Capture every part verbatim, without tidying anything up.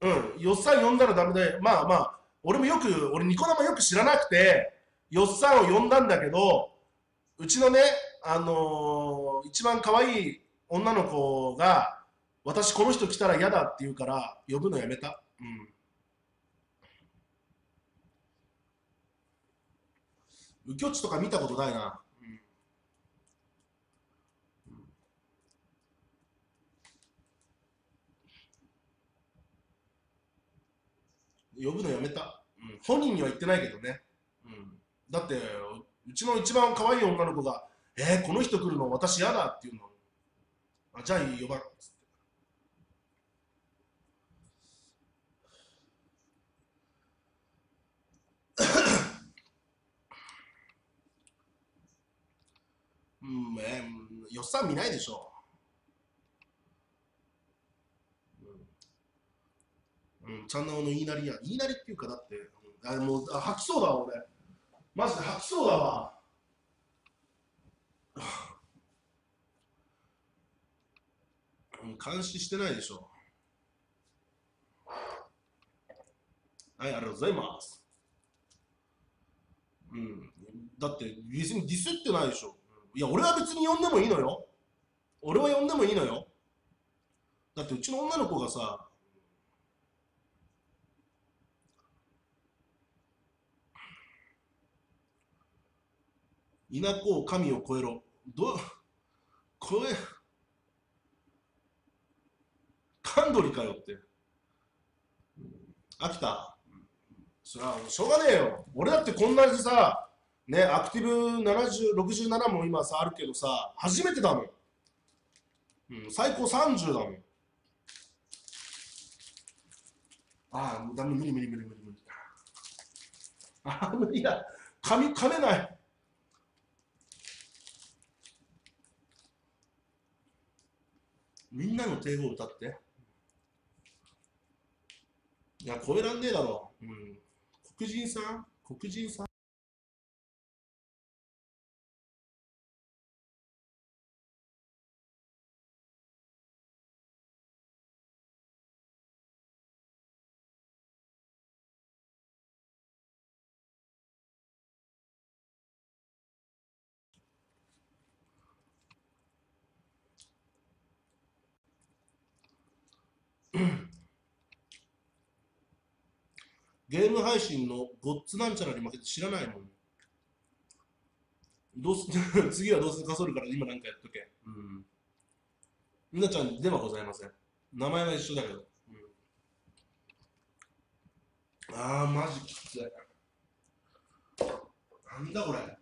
うん、よっさん呼んだらダメで、まあまあ、俺もよく、俺ニコ生よく知らなくて、よっさんを呼んだんだけど、うちのね、あのー一番可愛い女の子が、私この人来たら嫌だって言うから、呼ぶのやめた。うん。右京地とか見たことないな。呼ぶのやめた。うん。本人には言ってないけどね。うん。だって、うちの一番可愛い女の子が、えー、この人来るの私嫌だって言うの。あ、じゃあ呼ばん。つって。うん、えー、よっさん見ないでしょ。うん、ちゃんなおの言いなりや。言いなりっていうか、だって、うん、あもうあ吐きそうだわ、俺。マジで吐きそうだわ。うん、監視してないでしょ。はい、ありがとうございます。うん。だって、別にディスってないでしょ。いや、俺は別に呼んでもいいのよ。俺は呼んでもいいのよ。だって、うちの女の子がさ、稲子を神を超えろ。ど、超え、カンドリかよって。飽きた。そりゃ、しょうがねえよ。俺だってこんなにさ、ね、アクティブななじゅう、ろくじゅうななも今さ、あるけどさ、初めてだもん。うん、最高さんじゅうだもん。ああ、ダメ、無理無理無理無理無理。ああ、無理だ。噛み、噛めない。みんなの帝語を歌って。いや、超えらんねえだろ。うん。黒人さん黒人さんゲーム配信のゴッツなんちゃらに負けて知らないもん。どうす、次はどうせかそるから今なんかやっとけ。うん。みなちゃんではございません。名前は一緒だけど。うん、あー、マジきつい。なんだこれ。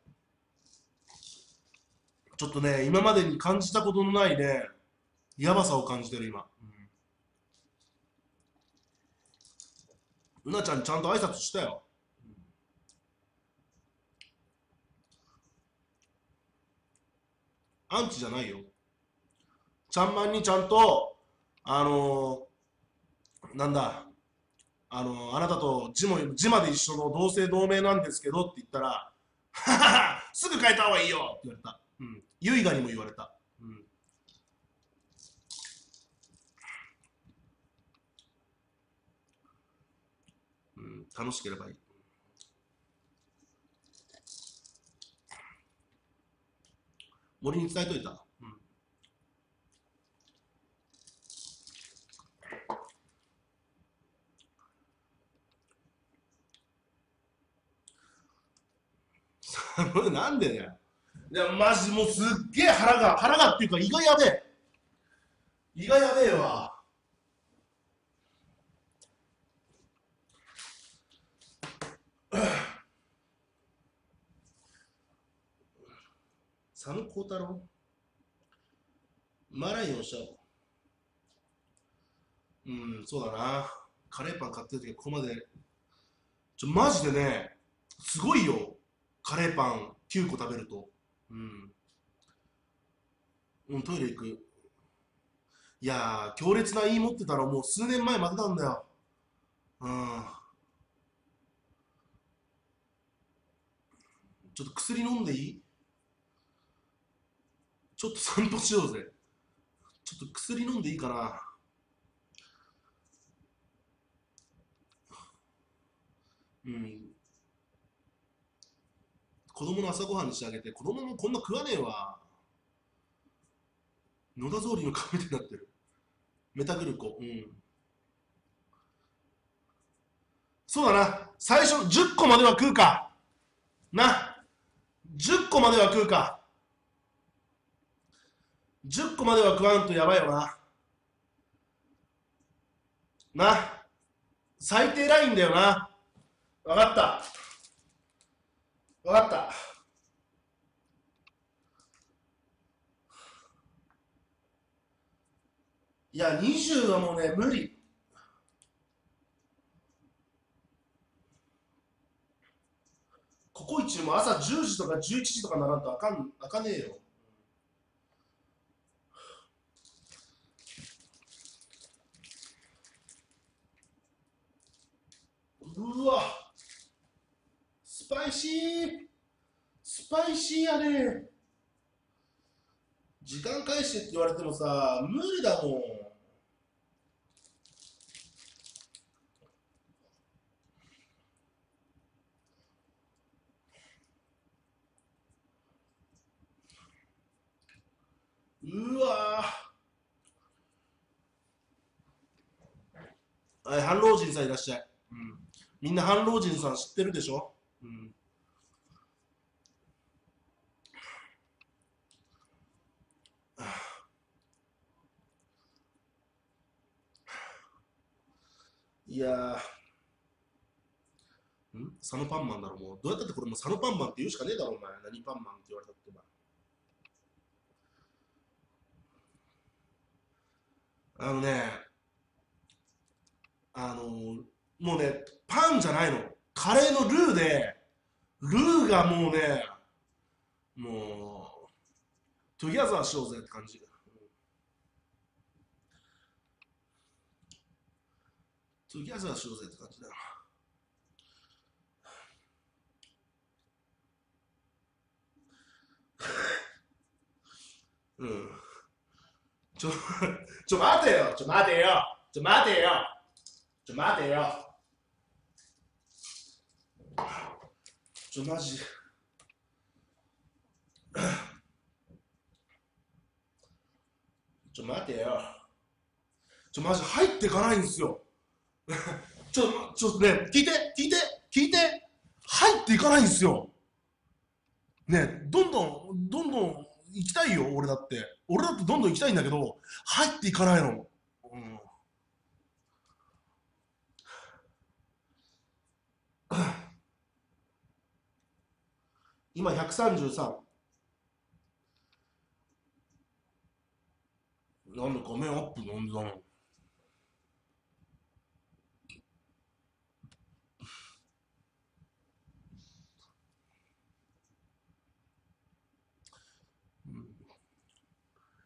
ちょっとね、今までに感じたことのないね、やばさを感じてる今。うなちゃんちゃんと挨拶したよ。アンチじゃないよ。ちゃんまんにちゃんと、あのー、なんだ、あのー、あなたと字も、字まで一緒の同姓同名なんですけどって言ったら、はははすぐ変えた方がいいよって言われた。うん。ユイガにも言われた。うん。うん、楽しければいい。森に伝えといた。うん。なんでだよ。いや、マジもうすっげえ腹が、腹がっていうか胃がやべえ。胃がやべえわ。佐野幸太郎マライオンしちゃおう。うん、そうだな。カレーパン買ってる時はここまで。ちょ、マジでね、すごいよ。カレーパンきゅうこ食べると。うん。うん、トイレ行く。いやー、強烈な言い持ってたらもう数年前負けたんだよ。うん。ちょっと薬飲んでいい？ちょっと散歩しようぜ。ちょっと薬飲んでいいかな。 うん。子供の朝ごはんにしてあげて、子供もこんな食わねえわ。野田総理の顔みたいになってる。メタグルコ。うん。そうだな。最初じゅっこまでは食うか。な。じゅっこまでは食うか。じゅっこまでは食わんとやばいよな。な。最低ラインだよな。わかった。わかった。いや、にじゅうはもうね、無理。ココイチも朝じゅうじとかじゅういちじとかならんとあかん、あかねえよ。うわ、スパイシー。スパイシーやね。時間返してって言われてもさ、無理だもん。うわぁ。はい、半老人さんいらっしゃい。うん。みんな半老人さん知ってるでしょ。うん。いやー、ん佐野パンマンだろ、もう。どうやったってこれもう佐野パンマンって言うしかねえだろ、お前。何パンマンって言われたってば。あのね、あのーもうね、パンじゃないの。カレーのルーで、ルーがもうね、もう、トゥギャザーしようぜって感じ。トゥギャザーしようぜって感じだよ。うん。ちょ、ちょ待てよ、ちょ待てよ、ちょ待てよ、ちょ待てよ、ちょマジ、ちょ待てよ、ちょマジ入っていかないんですよ。ちょ、ちょね、聞いて、聞いて、聞いて、入っていかないんですよ。ね、どんどん、どんどん行きたいよ、俺だって。俺だってどんどん行きたいんだけど、入っていかないの。うん、今ひゃくさんじゅうさん。なんで画面アップなんでだの。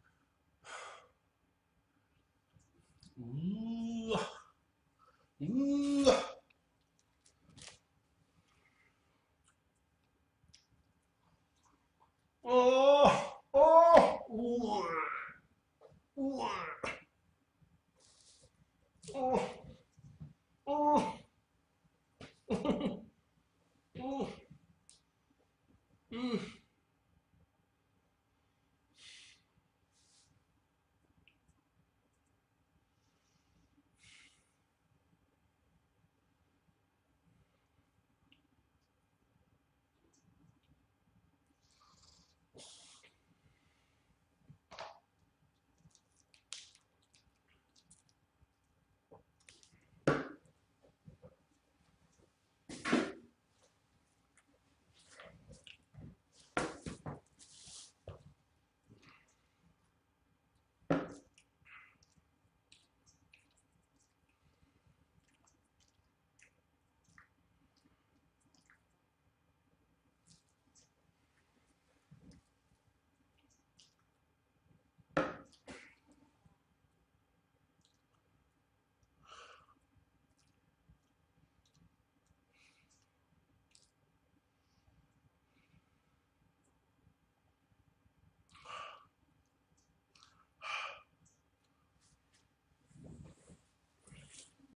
うーわ、う